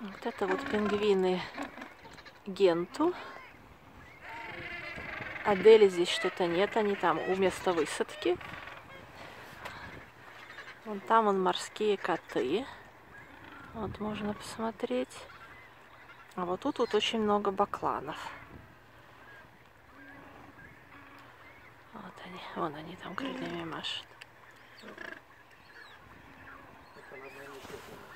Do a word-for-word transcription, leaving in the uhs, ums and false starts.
Вот это вот пингвины Генту. Адели здесь что-то нет, они там у места высадки. Вон там вон морские коты. Вот можно посмотреть. А вот тут вот очень много бакланов. Вот они, вон они там крыльями машут.